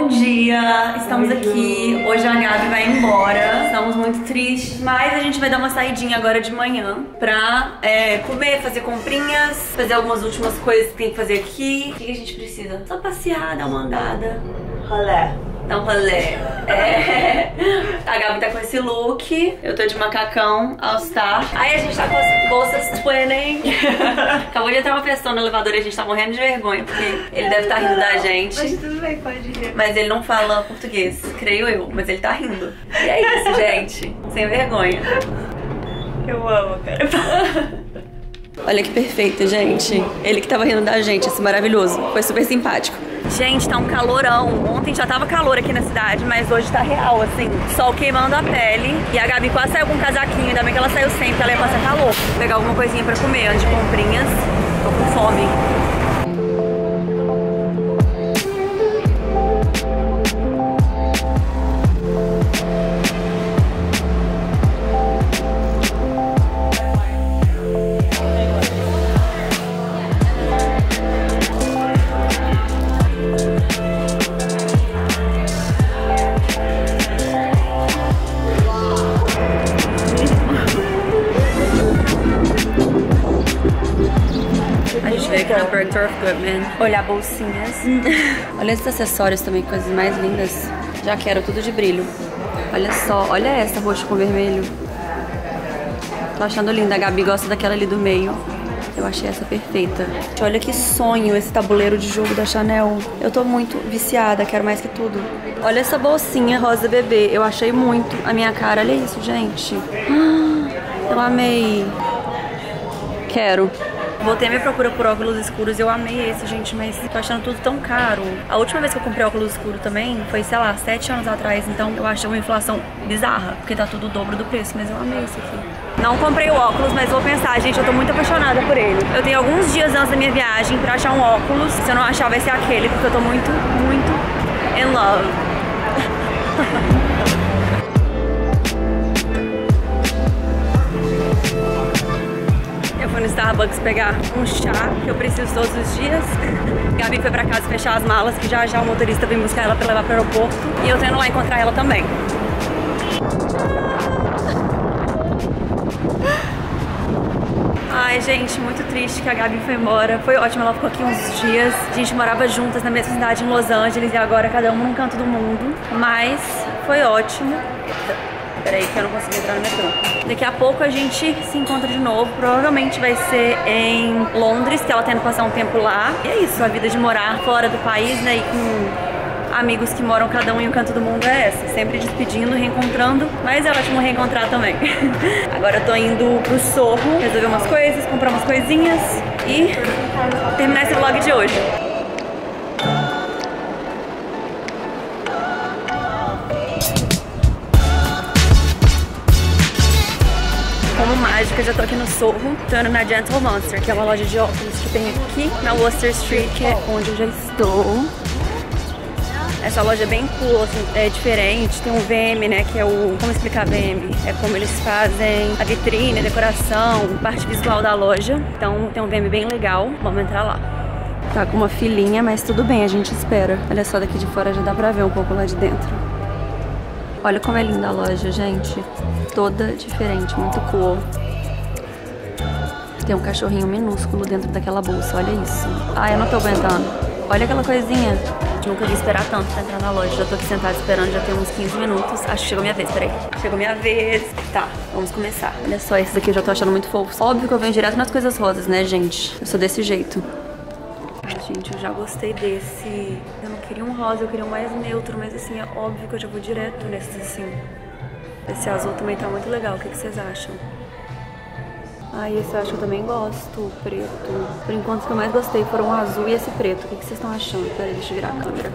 Bom dia, estamos aqui. Hoje a Gabi vai embora. Estamos muito tristes, mas a gente vai dar uma saidinha agora de manhã pra comer, fazer comprinhas, fazer algumas últimas coisas que tem que fazer aqui. O que a gente precisa? Só passear, dar uma andada. Rolê. Dar um rolê. A Gabi tá com esse look. Eu tô de macacão, All Star. Aí a gente tá com as bolsas twinning. Acabou de entrar uma pessoa no elevador e a gente tá morrendo de vergonha, porque ele deve estar rindo da gente. Mas tudo bem, pode rir. Mas ele não fala português, creio eu, mas ele tá rindo. E é isso, gente. Sem vergonha. Eu amo, cara. Olha que perfeito, gente. Ele que tava rindo da gente, esse maravilhoso. Foi super simpático. Gente, tá um calorão. Ontem já tava calor aqui na cidade, mas hoje tá real, assim. Sol queimando a pele. E a Gabi quase saiu com um casaquinho. Ainda bem que ela saiu sem, porque ela ia passar calor. Vou pegar alguma coisinha pra comer antes de comprinhas. Tô com fome. Aqui na Bergdorf Goodman. Olhar bolsinhas. Olha esses acessórios também, coisas mais lindas. Já quero tudo de brilho. Olha só, olha essa roxa com vermelho. Tô achando linda. A Gabi gosta daquela ali do meio. Eu achei essa perfeita. Olha que sonho esse tabuleiro de jogo da Chanel. Eu tô muito viciada, quero mais que tudo. Olha essa bolsinha rosa bebê. Eu achei muito a minha cara. Olha isso, gente. Eu amei. Quero. Voltei a minha procura por óculos escuros e eu amei esse, gente, mas tô achando tudo tão caro. A última vez que eu comprei óculos escuros também foi, sei lá, 7 anos atrás, então eu achei uma inflação bizarra, porque tá tudo o dobro do preço, mas eu amei esse aqui. Não comprei o óculos, mas vou pensar, gente, eu tô muito apaixonada por ele. Eu tenho alguns dias antes da minha viagem pra achar um óculos, se eu não achar vai ser aquele, porque eu tô muito, muito in love. Eu fui no Starbucks pegar um chá que eu preciso todos os dias. Gabi foi pra casa fechar as malas, que já o motorista vem buscar ela pra levar pro aeroporto. E eu tô indo lá encontrar ela também. Ai, gente, muito triste que a Gabi foi embora. Foi ótimo, ela ficou aqui uns dias. A gente morava juntas na mesma cidade em Los Angeles e agora cada um num canto do mundo. Mas foi ótimo. Peraí que eu não consegui entrar no metrô. Daqui a pouco a gente se encontra de novo. Provavelmente vai ser em Londres, que ela tá indo passar um tempo lá. E é isso, a vida de morar fora do país, né? E com amigos que moram cada um em um canto do mundo é essa. Sempre despedindo, reencontrando. Mas é ótimo reencontrar também. Agora eu tô indo pro Sorro, resolver umas coisas, comprar umas coisinhas e terminar esse vlog de hoje. Como mágica, já tô aqui no Sorro, tô indo na Gentle Monster, que é uma loja de óculos que tem aqui na Worcester Street, que é onde eu já estou. Essa loja é bem cool, assim, é diferente, tem um VM, né, que é o... Como explicar VM? É como eles fazem a vitrine, a decoração, a parte visual da loja. Então tem um VM bem legal, vamos entrar lá. Tá com uma filinha, mas tudo bem, a gente espera. Olha só, daqui de fora já dá pra ver um pouco lá de dentro. Olha como é linda a loja, gente. Toda diferente, muito cool. Tem um cachorrinho minúsculo dentro daquela bolsa, olha isso. Ai, eu não tô aguentando. Olha aquela coisinha. Nunca vi esperar tanto pra entrar na loja. Já tô aqui sentada esperando, já tem uns 15 minutos. Acho que chegou minha vez, peraí. Chegou minha vez. Tá, vamos começar. Olha só, esses daqui eu já tô achando muito fofos. Óbvio que eu venho direto nas coisas rosas, né, gente? Eu sou desse jeito. Gente, eu já gostei desse. Eu não queria um rosa, eu queria um mais neutro, mas assim, é óbvio que eu já vou direto nesses assim. Esse azul também tá muito legal, o que vocês acham? Ai, esse eu acho que eu também gosto, o preto. Por enquanto, os que eu mais gostei foram o azul e esse preto. O que vocês estão achando? Peraí, deixa eu virar a câmera.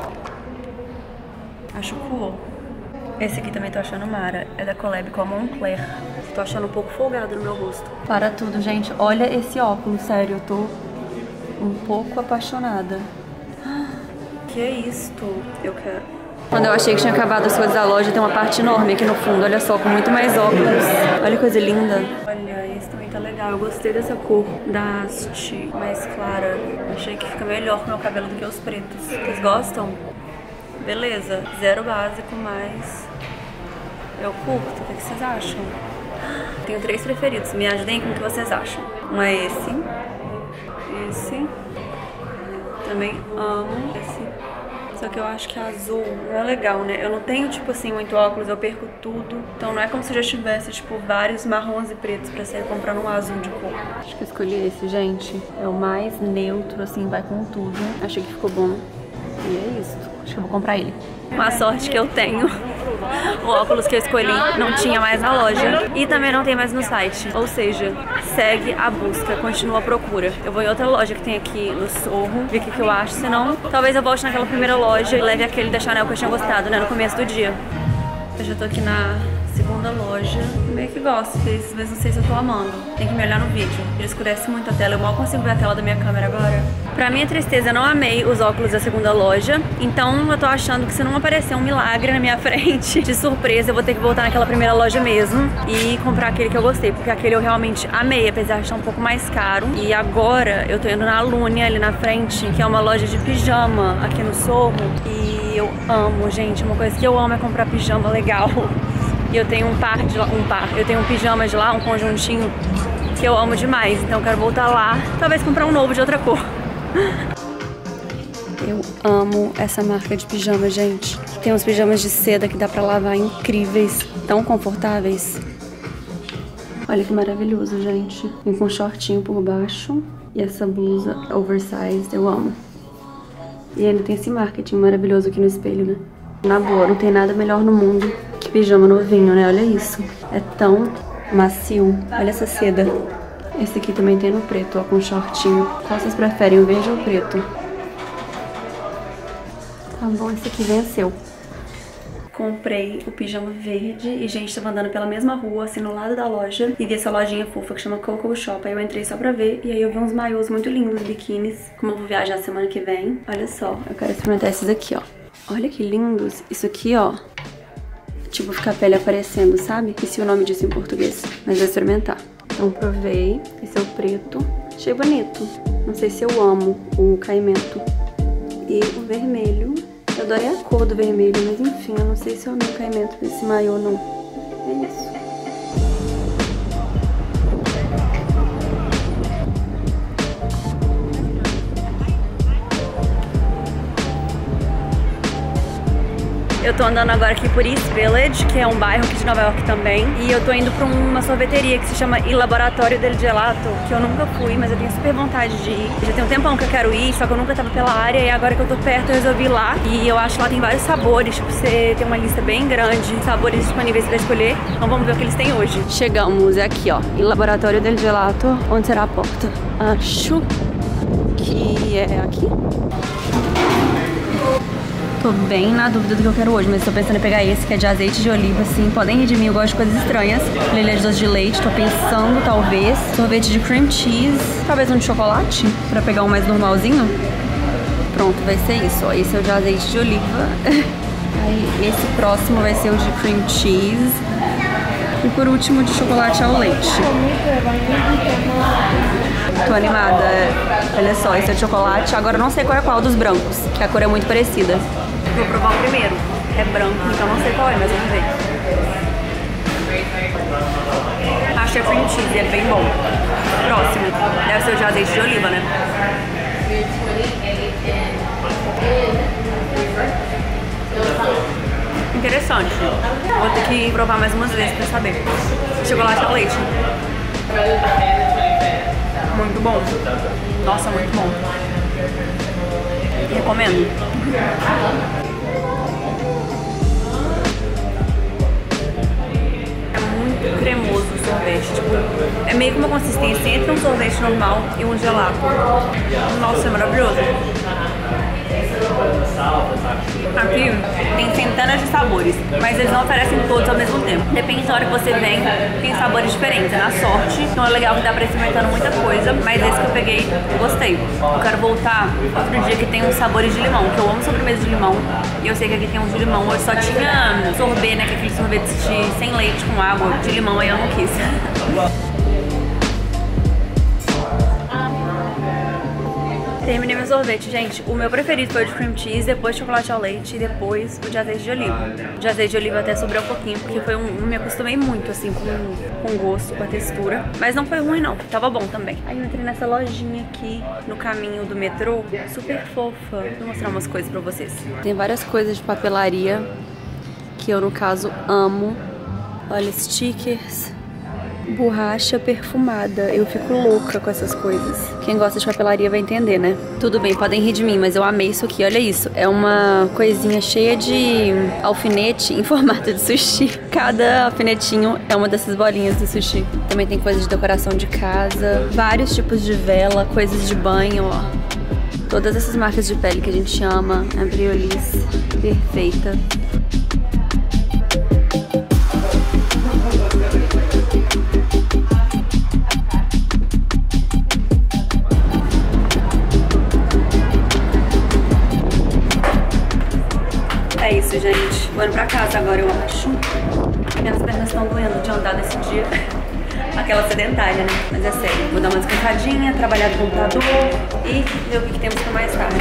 Acho cool. Esse aqui também tô achando mara. É da collab com a Moncler. Tô achando um pouco folgado no meu rosto. Para tudo, gente. Olha esse óculos, sério. Eu tô um pouco apaixonada. Que é isto? Eu quero. Quando eu achei que tinha acabado as coisas da loja, tem uma parte enorme aqui no fundo. Olha só, com muito mais óculos. Olha que coisa linda. Olha, esse também tá legal. Eu gostei dessa cor da Asti mais clara. Achei que fica melhor com o meu cabelo do que os pretos. Vocês gostam? beleza. Zero básico, mas eu curto. O que vocês acham? Tenho 3 preferidos. Me ajudem com o que vocês acham. Um é esse. Esse. Também amo esse. Só que eu acho que azul não é legal, né? Eu não tenho, tipo assim, muito óculos, eu perco tudo. Então não é como se eu já tivesse, tipo, vários marrons e pretos pra sair comprando um azul de cor. Acho que eu escolhi esse, gente. É o mais neutro, assim, vai com tudo. Achei que ficou bom. E é isso. Acho que eu vou comprar ele. Com a sorte que eu tenho, o óculos que eu escolhi não tinha mais na loja e também não tem mais no site. Ou seja, segue a busca, continua a procura. Eu vou em outra loja que tem aqui no Sorro, ver o que eu acho. Senão, talvez eu volte naquela primeira loja e leve aquele da Chanel que eu tinha gostado, né, no começo do dia. Eu já tô aqui na segunda loja. Meio que gosto, mas não sei se eu tô amando. Tem que me olhar no vídeo. Ele escurece muito a tela, eu mal consigo ver a tela da minha câmera agora. Pra minha tristeza, eu não amei os óculos da segunda loja. Então eu tô achando que se não aparecer um milagre na minha frente, de surpresa, eu vou ter que voltar naquela primeira loja mesmo e comprar aquele que eu gostei. Porque aquele eu realmente amei, apesar de estar um pouco mais caro. E agora eu tô indo na Lunia, ali na frente, que é uma loja de pijama aqui no Sorro. E eu amo, gente. Uma coisa que eu amo é comprar pijama legal. E eu tenho eu tenho um pijama de lá, um conjuntinho que eu amo demais. Então eu quero voltar lá, talvez comprar um novo de outra cor. Eu amo essa marca de pijama, gente. Tem uns pijamas de seda que dá pra lavar incríveis, tão confortáveis. Olha que maravilhoso, gente. Vem com um shortinho por baixo e essa blusa oversized, eu amo. E ainda tem esse marketing maravilhoso aqui no espelho, né? Na boa, não tem nada melhor no mundo que pijama novinho, né? Olha isso. É tão macio. Olha essa seda. Esse aqui também tem no preto, ó, com shortinho. Qual vocês preferem, o verde ou o preto? Tá bom, esse aqui venceu. Comprei o pijama verde e, gente, tava andando pela mesma rua, assim, no lado da loja. E vi essa lojinha fofa que chama Coco Shop. Aí eu entrei só pra ver. E aí eu vi uns maiôs muito lindos, biquínis. Como eu vou viajar semana que vem. Olha só, eu quero experimentar esses aqui, ó. Olha que lindos. Isso aqui, ó. Tipo, fica a pele aparecendo, sabe? Esqueci o nome disso em português. Mas vou experimentar. Então provei. Esse é o preto. Achei bonito. Não sei se eu amo o caimento. E o vermelho. Eu adorei a cor do vermelho, mas enfim, eu não sei se eu amei o caimento desse maiô, não. É isso. Eu tô andando agora aqui por East Village, que é um bairro aqui de Nova York também. E eu tô indo pra uma sorveteria que se chama Il Laboratorio del Gelato, que eu nunca fui, mas eu tenho super vontade de ir. Já tem um tempão que eu quero ir, só que eu nunca tava pela área. E agora que eu tô perto, eu resolvi ir lá. E eu acho que lá tem vários sabores, tipo, você tem uma lista bem grande de sabores disponíveis pra escolher. Então vamos ver o que eles têm hoje. Chegamos, é aqui, ó, Il Laboratorio del Gelato. Onde será a porta? Acho que é aqui. Tô bem na dúvida do que eu quero hoje, mas tô pensando em pegar esse, que é de azeite de oliva, assim. Podem rir de mim, eu gosto de coisas estranhas. Ele é de doce de leite, tô pensando, talvez. Sorvete de cream cheese, talvez um de chocolate, pra pegar um mais normalzinho. Pronto, vai ser isso, ó. Esse é o de azeite de oliva. Aí esse próximo vai ser o de cream cheese. E por último, de chocolate ao leite. Tô animada. Olha só, esse é de chocolate. Agora eu não sei qual é qual dos brancos, que a cor é muito parecida. Vou provar o primeiro. É branco, então não sei qual é, mas vamos ver. Acho que é cream cheese, é bem bom. Próximo. Deve ser o de azeite de oliva, né? Interessante. Vou ter que provar mais umas vezes pra saber. Chocolate ao leite. Muito bom. Nossa, muito bom. Recomendo. É muito cremoso o sorvete. Tipo, é meio que uma consistência entre um sorvete normal e um gelato. Nossa, é maravilhoso. Aqui tem centenas de sabores, mas eles não oferecem todos ao mesmo tempo. Depende da hora que você vem, tem sabores diferentes, é na sorte. Então é legal que dá pra experimentando muita coisa, mas esse que eu peguei, eu gostei. Eu quero voltar outro dia que tem uns sabores de limão, que eu amo sobremesa de limão. E eu sei que aqui tem uns de limão. Hoje só tinha sorbet, né, que é aquele sorvete sem leite, com água, de limão, aí eu não quis. Terminei meu sorvete, gente. O meu preferido foi o de cream cheese, depois chocolate ao leite e depois o de azeite de oliva. O de azeite de oliva até sobrou um pouquinho, porque foi me acostumei muito, assim, com o gosto, com a textura. Mas não foi ruim, não. Tava bom também. Aí eu entrei nessa lojinha aqui, no caminho do metrô. Super fofa. Vou mostrar umas coisas pra vocês. Tem várias coisas de papelaria que eu, no caso, amo. Olha, stickers. Borracha perfumada. Eu fico louca com essas coisas. Quem gosta de papelaria vai entender, né? Tudo bem, podem rir de mim, mas eu amei isso aqui. Olha isso. É uma coisinha cheia de alfinete em formato de sushi. Cada alfinetinho é uma dessas bolinhas de sushi. Também tem coisas de decoração de casa. Vários tipos de vela, coisas de banho, ó. Todas essas marcas de pele que a gente ama. Ambriolis, perfeita. É isso, gente. Vou indo pra casa agora, eu acho. Minhas pernas estão doendo de andar nesse dia. Aquela sedentária, né? Mas é sério. Vou dar uma descansadinha, trabalhar no computador e ver o que temos pra mais tarde.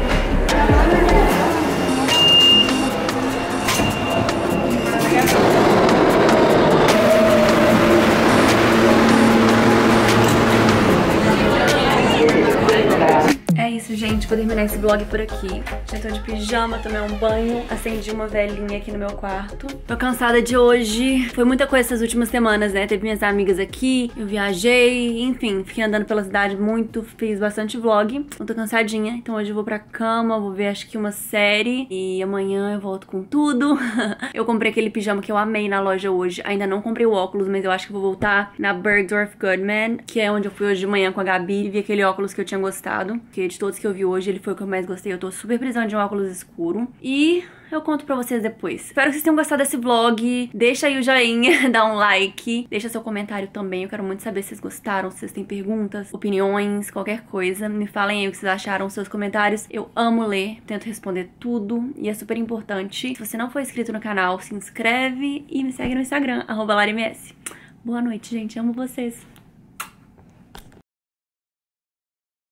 É isso, gente. Vou terminar esse vlog por aqui. Já tô de pijama, tomei um banho, acendi uma velinha aqui no meu quarto. Tô cansada de hoje. Foi muita coisa essas últimas semanas, né? Teve minhas amigas aqui, eu viajei, enfim, fiquei andando pela cidade muito, fiz bastante vlog. Eu tô cansadinha, então hoje eu vou pra cama, vou ver acho que uma série e amanhã eu volto com tudo. Eu comprei aquele pijama que eu amei na loja hoje. Ainda não comprei o óculos, mas eu acho que vou voltar na Bergdorf Goodman, que é onde eu fui hoje de manhã com a Gabi e vi aquele óculos que eu tinha gostado, que de todos que eu vi hoje, ele foi o que eu mais gostei. Eu tô super precisando de um óculos escuro. E eu conto pra vocês depois. Espero que vocês tenham gostado desse vlog. Deixa aí o joinha, dá um like. Deixa seu comentário também. Eu quero muito saber se vocês gostaram, se vocês têm perguntas, opiniões, qualquer coisa. Me falem aí o que vocês acharam, seus comentários. Eu amo ler, tento responder tudo e é super importante. Se você não for inscrito no canal, se inscreve e me segue no Instagram, @larims. Boa noite, gente. Amo vocês.